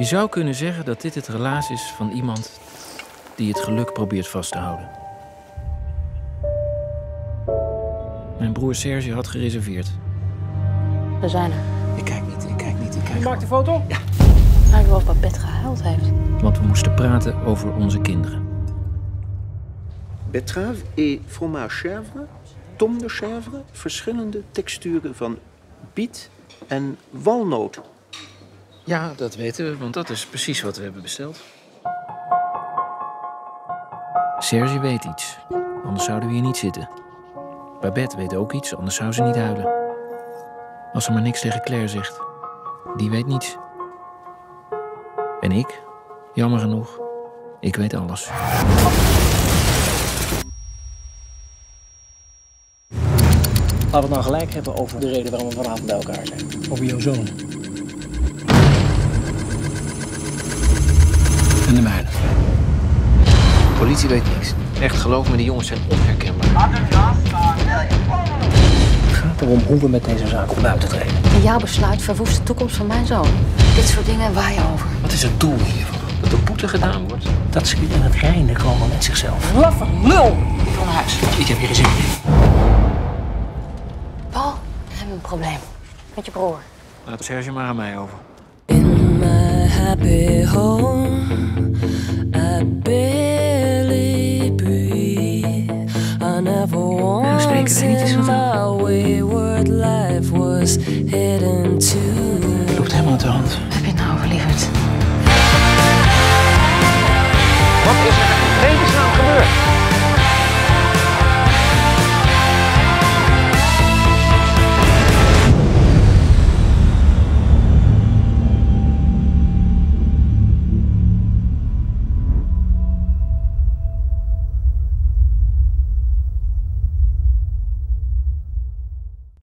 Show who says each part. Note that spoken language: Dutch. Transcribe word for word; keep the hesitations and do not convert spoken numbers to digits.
Speaker 1: Je zou kunnen zeggen dat dit het relaas is van iemand die het geluk probeert vast te houden. Mijn broer Serge had gereserveerd.
Speaker 2: We zijn er.
Speaker 1: Ik kijk niet, ik kijk niet, ik kijk.
Speaker 3: Je maakt de foto?
Speaker 1: Ja.
Speaker 2: Lijkt wel of Babette gehuild heeft.
Speaker 1: Want we moesten praten over onze kinderen.
Speaker 4: Betterave et fromage chèvre, tom de chèvre, verschillende texturen van biet en walnoot.
Speaker 1: Ja, dat weten we, want dat is precies wat we hebben besteld. Serge weet iets, anders zouden we hier niet zitten. Babette weet ook iets, anders zou ze niet huilen. Als ze maar niks tegen Claire zegt. Die weet niets. En ik, jammer genoeg, ik weet alles.
Speaker 3: Laten we het nou gelijk hebben over de reden waarom we vanavond bij elkaar zijn. Over jouw zoon.
Speaker 1: En de mijne. De politie weet niks. Echt, geloof me, die jongens zijn onherkenbaar.
Speaker 3: Het gaat erom hoe we met deze zaak op buiten treden.
Speaker 2: En jouw besluit verwoest de toekomst van mijn zoon. Dit soort dingen waar je over.
Speaker 1: Wat is het doel hiervan? Dat er boete gedaan wordt?
Speaker 3: Dat ze weer in het reine komen met zichzelf. Laffe lul! Ik wil naar huis. Ik heb hier geen zin in.
Speaker 2: Paul, we hebben een probleem. Met je broer.
Speaker 1: Laat Serge maar aan mij over.
Speaker 5: In my happy home, I barely breathe. I never once in my wayward life was heading to